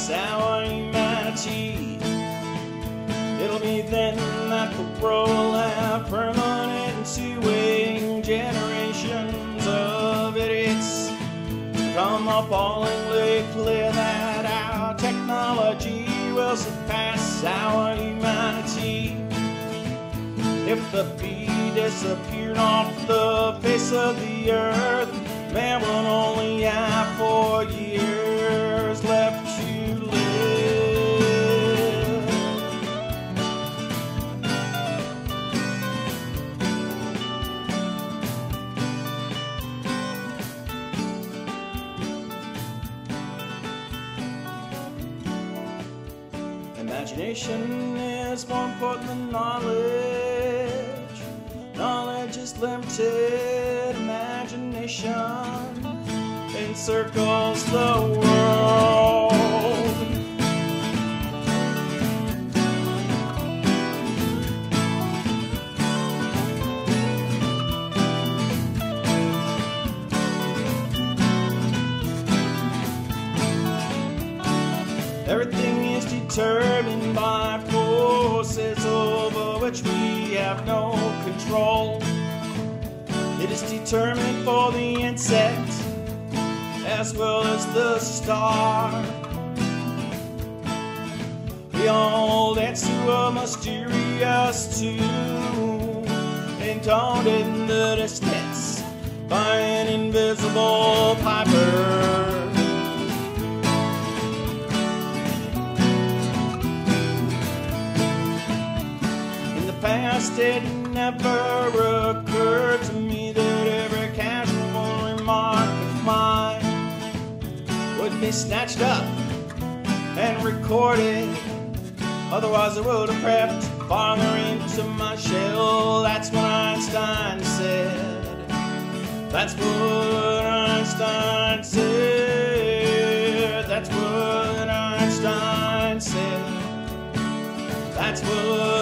surpass our humanity. It'll be then that the world will have permanent two-way generations of idiots come appallingly clear that our technology will surpass our humanity. If the bee disappeared off the face of the earth, man will only have 4 years left to live. Imagination is more important than knowledge. Knowledge is limited. Imagination encircles the world. Everything is determined by forces over which we have no control. It is determined for the insect as well as the star. We all dance to a mysterious tune, intoned in the distance by an invisible piper. Past, it never occurred to me that every casual remark of mine would be snatched up and recorded. Otherwise I would have crept farther into my shell. That's what Einstein said. That's what Einstein said. That's what Einstein said. That's what